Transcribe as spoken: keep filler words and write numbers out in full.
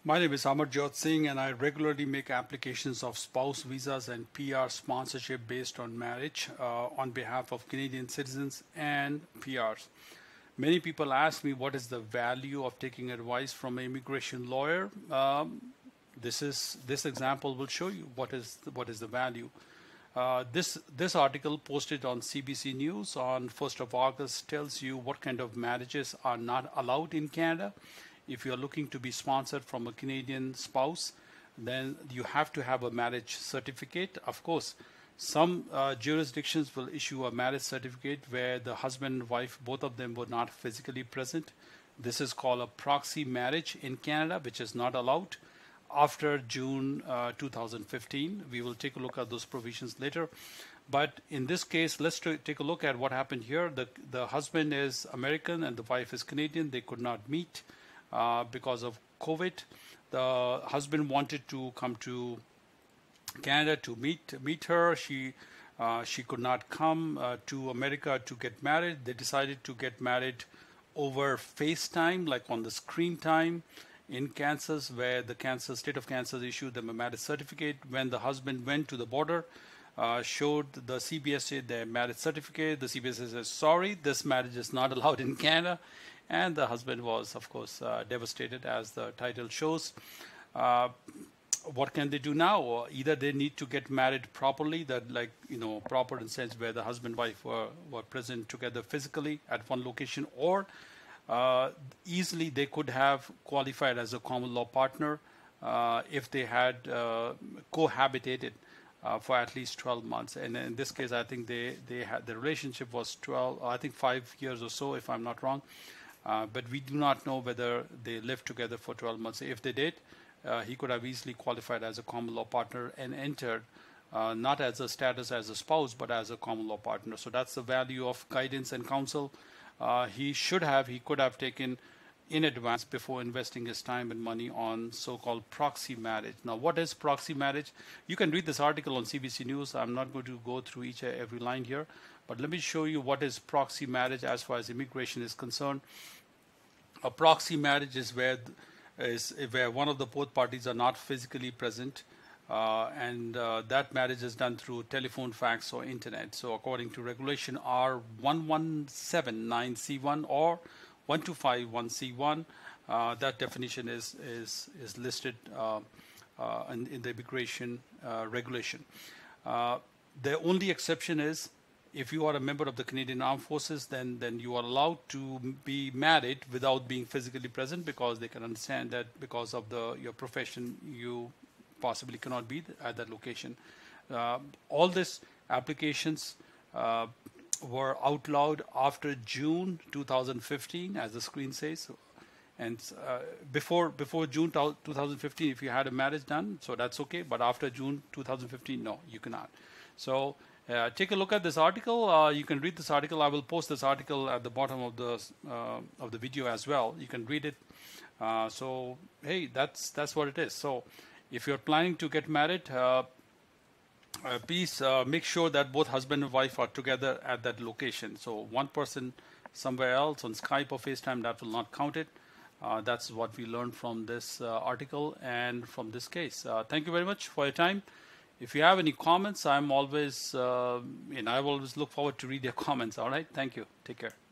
My name is Amarjot Singh, and I regularly make applications of spouse visas and P R sponsorship based on marriage uh, on behalf of Canadian citizens and P Rs. Many people ask me what is the value of taking advice from an immigration lawyer. Um, this is this example will show you what is what is the value. Uh, this this article posted on C B C News on first of August tells you what kind of marriages are not allowed in Canada. If you are looking to be sponsored from a Canadian spouse, then you have to have a marriage certificate. Of course, some uh, jurisdictions will issue a marriage certificate where the husband and wife, both of them, were not physically present. This is called a proxy marriage in Canada, which is not allowed after June uh, two thousand fifteen. We will take a look at those provisions later. But in this case, let's take a look at what happened here. The, the husband is American and the wife is Canadian. They could not meet uh, because of COVID. The husband wanted to come to Canada to meet meet her. She uh, she could not come uh, to America to get married. They decided to get married over FaceTime, like on the screen time in Kansas, where the Kansas state of Kansas issued them a marriage certificate. When the husband went to the border, uh, showed the C B S A their marriage certificate. The C B S A says, sorry, this marriage is not allowed in Canada. And the husband was, of course, uh, devastated, as the title shows. Uh, what can they do now? Either they need to get married properly, that like, you know, proper in the sense where the husband and wife were, were present together physically at one location, or uh, easily they could have qualified as a common law partner uh, if they had uh, cohabitated uh, for at least twelve months. And in this case, I think they, they had, the relationship was twelve, I think five years or so, if I'm not wrong. Uh, but we do not know whether they lived together for twelve months. If they did, uh, he could have easily qualified as a common law partner and entered uh, not as a status as a spouse, but as a common law partner. So that's the value of guidance and counsel. Uh, he should have, he could have taken in advance before investing his time and money on so-called proxy marriage. Now, what is proxy marriage? You can read this article on C B C News. I'm not going to go through each and every line here, but let me show you what is proxy marriage as far as immigration is concerned. A proxy marriage is where is where one of the both parties are not physically present, uh, and uh, that marriage is done through telephone, fax, or internet. So according to regulation R one one seven nine C one or one two five one C one, uh, that definition is is is listed uh, uh, in, in the immigration uh, regulation. Uh, the only exception is, if you are a member of the Canadian Armed Forces, then then you are allowed to be married without being physically present, because they can understand that because of the your profession, you possibly cannot be at that location. Uh, all these applications uh, were outlawed after June two thousand fifteen, as the screen says. And uh, before before June two thousand fifteen, if you had a marriage done, so that's okay. But after June two thousand fifteen, no, you cannot. So Uh, take a look at this article. Uh, you can read this article. I will post this article at the bottom of the uh, of the video as well. You can read it. Uh, so hey, that's that's what it is. So if you're planning to get married, uh, uh, please uh, make sure that both husband and wife are together at that location. So one person somewhere else on Skype or FaceTime, that will not count it. Uh, that's what we learned from this uh, article and from this case. Uh, thank you very much for your time. If you have any comments, I'm always, uh, you know, I always look forward to read your comments. All right. Thank you. Take care.